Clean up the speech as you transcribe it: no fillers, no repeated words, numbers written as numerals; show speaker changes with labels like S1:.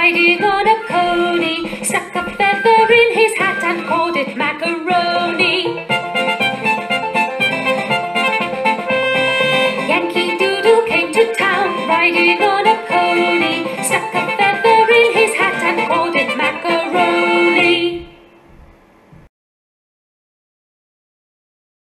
S1: riding on a pony, stuck a feather in his hat and called it macaroni. Yankee Doodle came to town, riding